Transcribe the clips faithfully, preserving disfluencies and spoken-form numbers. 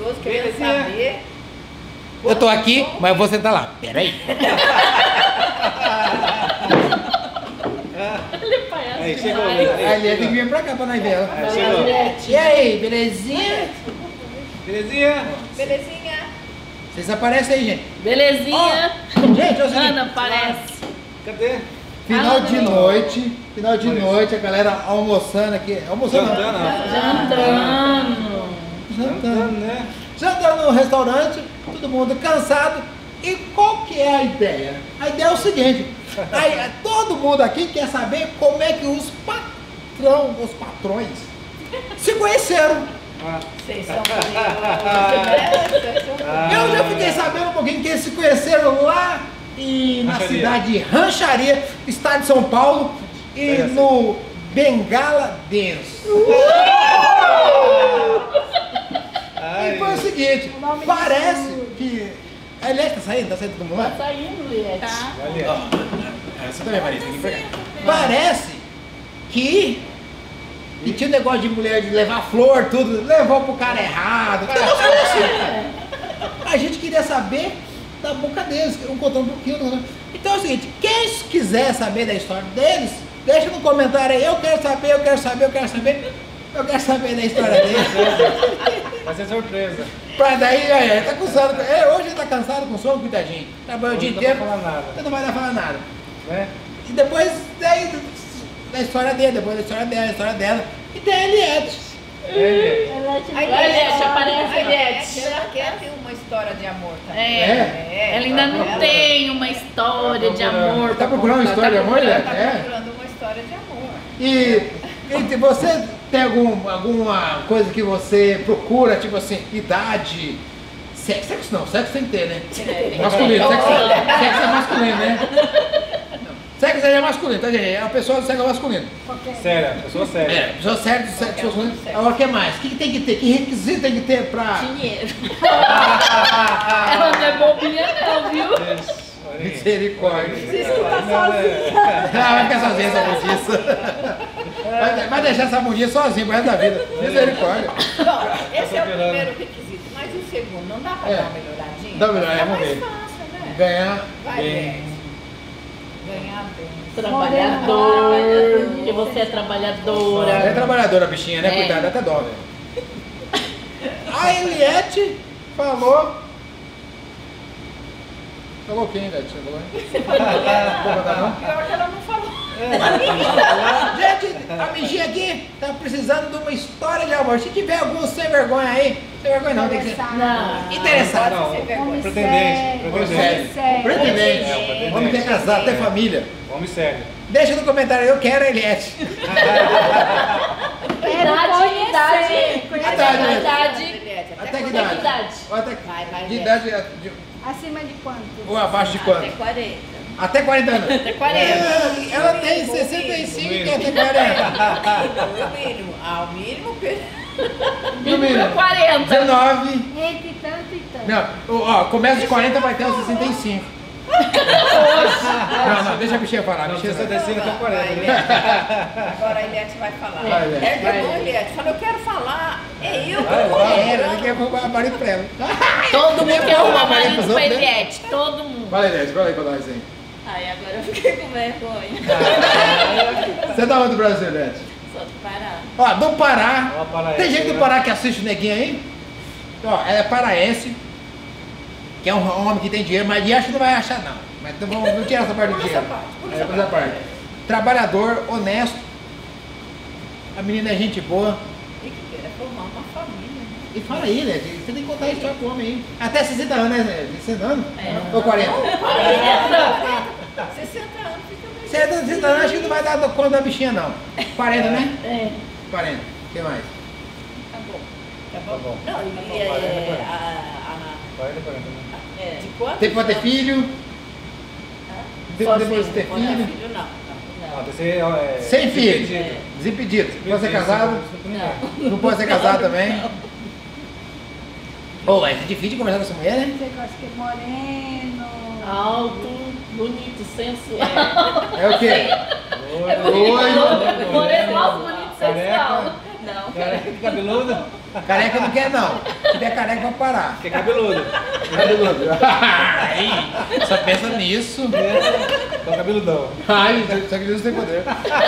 curioso, querendo saber. Eu tô aqui, mas você tá lá. Peraí. Ele é palhaço. Aí, chegou. Aí ele tem que vir pra cá pra nós ver ela. Aí, chegou. E aí, belezinha? Belezinha? Belezinha? Vocês aparecem aí, gente. Belezinha. Gente, é o seguinte. Ana, parece. Cadê? Final Ah, de não. noite, final de noite, a galera almoçando aqui. Almoçando não. Jantando, ó. Jantando. Jantando. Jantando, né? Jantando no restaurante, todo mundo cansado. E qual que é a ideia? A ideia é o seguinte, aí, todo mundo aqui quer saber como é que os patrão, os patrões se conheceram. Vocês são curiosos. Eu já fiquei sabendo um pouquinho que eles se conheceram lá e na Rancharia. cidade de Rancharia, estado de São Paulo, e É, no Bengala Dance. Ai, E foi o seguinte, parece que... A Eliette tá saindo? Tá saindo todo mundo lá? Tá saindo, Liette. Tá. olha. Ó, Você também, Marisa, tem que pegar. Parece que... E tinha um negócio de mulher de levar flor, tudo, levou pro cara errado. Então, não foi assim. A gente queria saber da boca deles, um contando um pouquinho. Né? Então é o seguinte, quem quiser saber da história deles, deixa no comentário aí, eu quero saber, eu quero saber, eu quero saber. Eu quero saber da história deles. Vai ser surpresa. Pra daí, é, ele tá com sono. É, hoje ele tá cansado com sono, coitadinho. Trabalhou o dia Não dá pra inteiro. falar nada. Então não vai dar falar nada. Né? E depois, daí, da história dele, depois da história dela, da história dela. E tem a Eliette. Ele. A Eliette, aparece a Eliette. Ela quer ter uma história de amor também. É. Ela ainda não tem uma história de amor. Tá procurando uma história de amor, Eliette? Tá É. procurando uma história de amor. E, e você tem algum, alguma coisa que você procura, tipo assim, idade, sexo, sexo não, sexo tem que ter, né? Masculino, sexo, sexo é masculino, né? Sexo aí é masculino, tá gente? É a pessoa do sexo masculino. Séria, pessoa séria. É, pessoa séria do sexo masculino. Agora o que mais? O que, que tem que ter? Que requisito tem que ter pra... Dinheiro. Ela não é bobinha não, viu? Isso, olha aí. Misericórdia. Não, é. Ah, vai ficar sozinha essa mundiça. Vai, vai deixar essa mundiça sozinha pro resto da vida. Misericórdia. Bom, esse é o esperando. primeiro requisito. Mas o segundo, não dá pra É. dar uma melhoradinha? Dá uma melhoradinha, Fica vamos mais ver. fácil, né? Ganhar Vai, bem. Beth. Ganhar bem. Trabalhador. Porque você é É trabalhadora. trabalhadora a bichinha, né? É. Cuidado, até dó, velho. A Eliette falou... Falou quem, Eliette? Você falou, hein? Não vou contar, não? Pior que ela não falou. Gente, a bichinha aqui tá precisando de uma história de amor. Se tiver algum sem vergonha aí, sem vergonha não, tem que ser Não. interessado. Não, Sem vergonha. pretendente. Homem Pretendente. sério. Pretendente. É, o pretendente. Homem ter casado, ter família. Homem sério. Deixa no comentário, eu quero a Eliette. Idade, idade. Idade, né? Idade. Até que que idade? idade? Ou até Vai, vai, de Eliette. idade de- Acima de quanto? ou abaixo de Até quanto? quarenta. Até quarenta anos. Até quarenta. É, ela tem sessenta e cinco e quer ter quarenta. O mínimo. Ah, o mínimo. No mínimo. quarenta. dezenove. Entre tanto e tanto. Não, ó, começa de quarenta vai até os sessenta e cinco. Não, não, deixa a bichinha falar. A Não, bichinha sessenta e cinco até Vai, quarenta, né? Eliette. Agora a Eliette vai falar. Vai, Eliette. É, é bom, Eliette. Fala, eu quero falar. É eu que Vai, tô vai. É, ela procurando. quer roubar a marido pra ela. Todo mundo quer arrumar marido Pros pra outros, né? Eliette. Todo mundo. Fala, Eliette, fala aí pra nós aí. Ai, agora eu fiquei com vergonha. Você é da onde do Brasil, Eliette? Só do Pará. Ó, do Pará. Ó, paraense, Tem gente do né? Pará que assiste o neguinho aí? Ó, ela é paraense, que é um homem que tem dinheiro, mas de acho que não vai achar não. Mas então vamos não tirar essa parte do dinheiro. É, por essa parte. Trabalhador, honesto. A menina é gente boa. E que quer formar uma família. E fala aí, né? Você tem que contar a história pro homem aí. Até sessenta anos, né? sessenta anos? Ou quarenta? sessenta anos fica bem. sessenta anos acho que não vai dar conta da bichinha não. quarenta, né? É. quarenta. O que mais? Tá bom. Tá Tá bom. Não, e bom, é, quarenta, quarenta. a, quarenta, quarenta, né? a, é, de quanto? Tem que ter filho. Tem Sozinho, depois de ter quando é filho. filho, não. Não, tem que ser, ó, é, Sem filho. desimpedido. Desimpedido. Pode ser Desimpedido, casado? sem- sem- sem- Não pode ser casado também? Ô, é difícil de conversar com essa mulher, né? Você gosta que é moreno. Alto, bonito, sensual. É o quê? Loiro. Loiro. Moreno, alto, bonito, sensual. Careca. Não, Careca, cabeludo. Careca não quer não. Se tiver careca vai parar. Que é cabeludo. Cabeludo. Ai, só pensa nisso. Então cabeludão. Ai, só que Deus tem poder.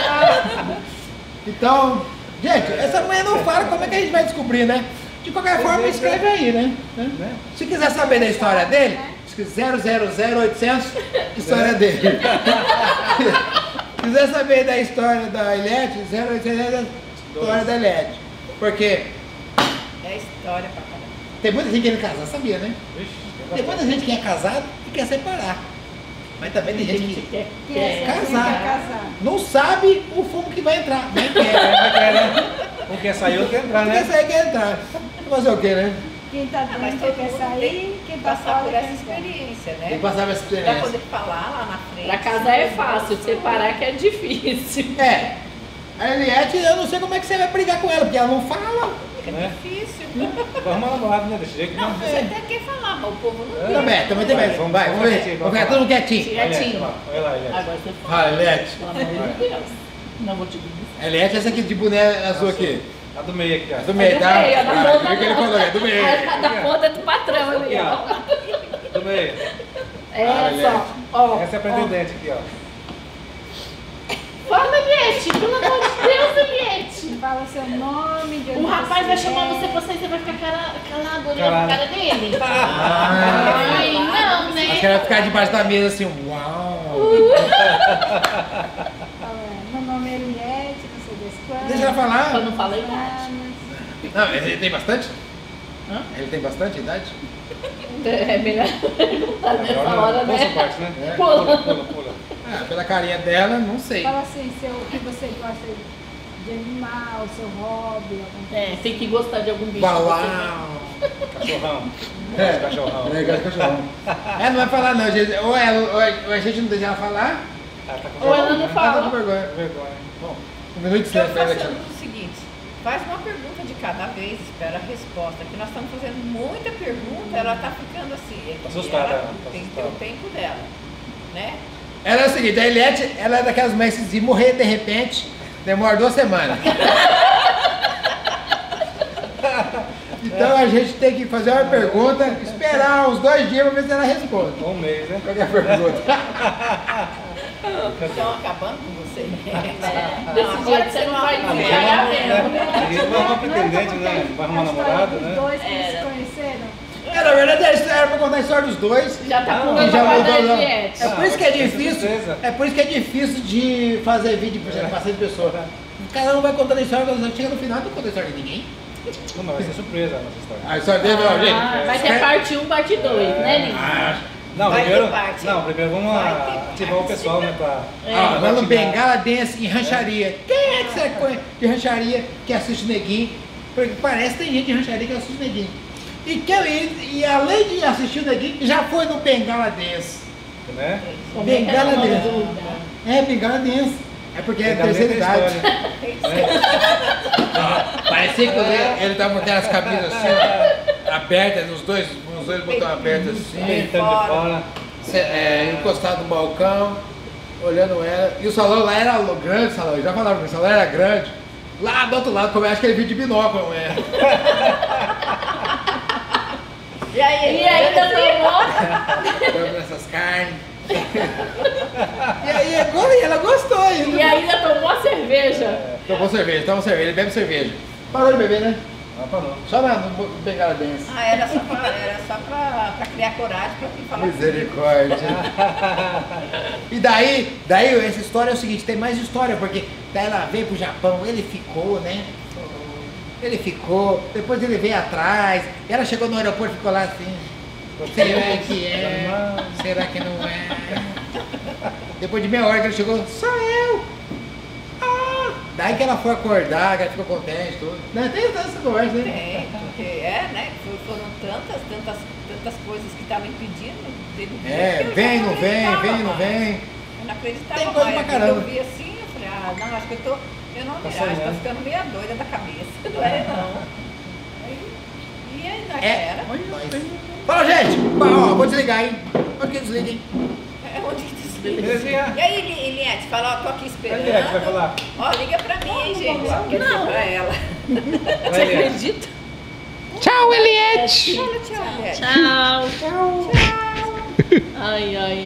Então, gente, essa manhã não fala como é que a gente vai descobrir, né? De qualquer forma, escreve aí, né? Se quiser saber da história dele, escreve zero zero zero oitocentos, história dele. Se quiser saber da história da Eliette, zero oitocentos, história da Eliette. Porque É história pra caramba. tem muita gente querendo casar, sabia, né? Vixe, Tem muita gente que é casado e quer separar. Mas também tem gente que Quer, Que quer. é casar. quer casar. não sabe o fumo que vai entrar. Nem quer. Vai querer, né? Um quer sair, outro quer entrar, Quem né? sair quer entrar. Fazer o quê, né? Quem tá Mas dentro todo quer mundo sair, tem quem que tá passar fora por quer essa entrar. experiência, Tem que né? passar essa Pra experiência. poder falar lá na frente. Pra casar é fácil, separar que é difícil. É. A Eliette, eu não sei como é que você vai brigar com ela, porque ela não fala. Fica Né? difícil. Vai arrumar namorado, né? Desse jeito Não, não. você até quer falar, mas o povo não quer. Também, também tem mais. Vamos- Vai, vamos vamos quietinho, ver. vamos Vamos ficar falar. todo mundo quietinho. Quietinho. Olha lá, olha lá, olha lá. Agora você fala. Fala, Eliette. Pelo amor de Deus. Não vou te dizer. Eliette, essa aqui de boné azul aqui. A do meio aqui, ó. É do meio, tá? meio, é da Ah, ponta viu que ele não. falou, é do meio. A da ponta é do patrão ali, Aqui, ó. ó. Do meio. Essa, ó. Essa é a ó. pretendente aqui, ó. Fala, Eliette, pelo amor de Deus, Eliette. Fala seu nome, de onde O rapaz vai você chamar é. você pra sair, você vai ficar cara- calado olhando Calado. pra cara dele. Ah, Ai, não, acho né? que ela vai ficar debaixo da mesa assim, uau. Fala, meu nome é Eliette, não sei das quantas. Deixa ela Eu falar. não falo a idade. Não, ele tem bastante? Hã? Ele tem bastante idade? É melhor perguntar nessa Agora, hora, pula essa né? parte, né? Pula. Pula, pula, pula. Ah, pela carinha dela, não sei. Fala assim, seu, o que você gosta de animal, seu hobby, alguma coisa. É, tem que gostar de algum bicho. Uau. Cachorrão. É, Cachorrão. É, gosto de cachorrão. É, não vai falar não, gente. Ou, ela, ou a- ou a gente não deixa ela falar, Ah, tá com Ou ela não vergonha, né? ela tá fala. com vergonha. Com vergonha. Bom, um minuto de Então silêncio pra ela façamos aqui. o seguinte, faz uma pergunta de cada vez, espera a resposta, que nós estamos fazendo muita pergunta, ela está ficando assim, é que Assustada, ela tá tem que ter o assustada. tempo dela, né? Ela é o seguinte, a Eliette, ela é daquelas mães que se morrer de repente, demora duas semanas. Então a gente tem que fazer uma pergunta, esperar uns dois dias pra ver se ela responde. Um mês, né? Qualquer pergunta. Estão acabando com você. É, desse Agora jeito que você você não não vai arruma me mesmo. cagar Né? mesmo. Ninguém vai arrumar pretendente, né? Vai arrumar namorado, Os né? dois que Era. se conheceram. É, na verdade era pra contar a história dos dois. Já tá Ah, pulando Já a parte mudou, da não. Eliette. É por isso que é vai ser difícil. surpresa. É por isso que é difícil de fazer vídeo pra bastante pessoa. O cara não vai contando a história, quando chega no final, não conta a história de ninguém. Não, mas vai ser surpresa a nossa história. A história dele, ó, gente. Ah, vai ter parte um, parte dois, né, Lili? Ah, Não, Vai primeiro, ter parte. não, primeiro vamos Vai a- ter ativar o parte. pessoal, né? Pra, É. Ah, lá no ativar. Bengala Dance em rancharia. Quem é que você conhece de rancharia que assiste Neguinho? Porque parece que tem gente de rancharia que assiste Neguinho. E, que, e, e além de assistir o Neguinho, já foi no Bengala Dance. Né? Como é que é Bengala o nome Dance. do lugar? É, Bengala Dance. É porque é Tem também terceira tem idade. história, né? Ah, parecia que ele, ele tava com aquelas camisas assim, ó, abertas, os dois, os dois botões abertos assim, Peitando de fora. cê- é, encostado no balcão, olhando ela. E o salão lá era grande, o salão, eu já falava que o salão era grande. Lá do outro lado, como eu acho que ele viu de binóculo, é. E aí, E ainda tomou, Dando essas carnes. E aí, agora ela gostou ainda. e ainda tomou a cerveja. Tomou cerveja, toma cerveja, ele bebe cerveja. Parou de beber, né? Não, parou. Só na, no Bengala Dance. Ah, era só pra, era só pra, pra criar coragem pra vir falar comigo. Misericórdia. E daí, daí essa história é o seguinte, tem mais história, porque daí ela veio pro Japão, ele ficou, né? Ele ficou, depois ele veio atrás, e ela chegou no aeroporto e ficou lá assim. Será que é? Será que não é? Depois de meia hora que ele chegou, sou eu! Ah! Daí que ela foi acordar, que ela ficou contente, tudo. Não, tem essa conversa, né? Tem, porque é, né? for- Foram tantas, tantas, tantas coisas que estavam impedindo dele vir, É, que eu já vem, não vem, acreditava vem, não mais. vem. Eu não acreditava Tem coisa mais. pra Quando caramba. eu vi assim, eu falei, ah, não, acho que eu tô. Eu não Tá miragem, tô sonhando. ficando meia doida da cabeça. Não é não. Aí, e aí É. naquela. Fala, gente! Ó, vou desligar, hein? Onde que desliga, hein? É onde que desliga. Belezinha? E aí, Eli- Eliette, fala, ó, tô aqui esperando. Eliette, vai falar. Ó, liga pra mim, hein, gente. Quer dizer, Não. pra ela. Você Vai, Eliette. acredita? Aliette. Fala tchau, Aliette. Tchau. Tchau. Ai, ai.